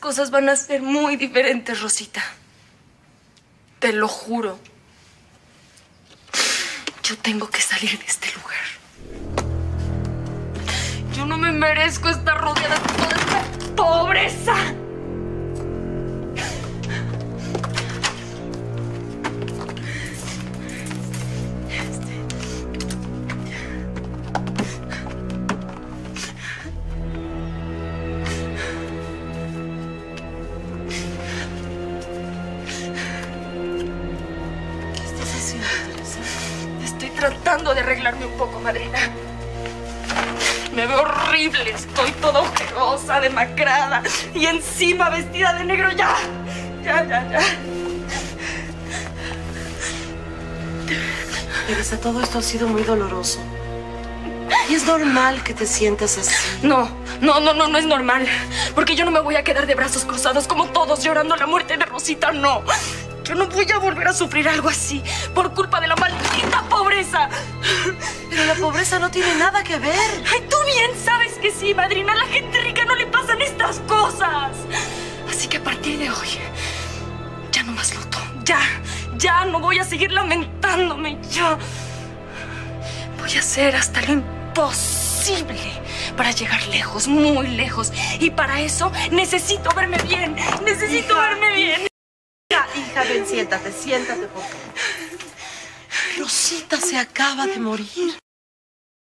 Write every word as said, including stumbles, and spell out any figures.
cosas van a ser muy diferentes, Rosita. Te lo juro. Yo tengo que salir de este lugar. Yo no me merezco estar rodeada de toda esta pobreza. Tratando de arreglarme un poco, madrina. Me veo horrible, estoy toda ojerosa, demacrada y encima vestida de negro. Ya, ya, ya, ya. Teresa, todo esto ha sido muy doloroso. Y es normal que te sientas así. No, no, no, no, no es normal. Porque yo no me voy a quedar de brazos cruzados como todos llorando la muerte de Rosita, no. Yo no voy a volver a sufrir algo así por culpa de la maldita pobreza. Pero la pobreza no tiene nada que ver. Ay, tú bien sabes que sí, madrina. A la gente rica no le pasan estas cosas. Así que a partir de hoy, ya no más luto. Ya, ya no voy a seguir lamentándome. Ya voy a hacer hasta lo imposible para llegar lejos, muy lejos. Y para eso necesito verme bien. Necesito Hija, verme bien. Hija, hija, ven, siéntate, siéntate, por favor. Rosita se acaba de morir.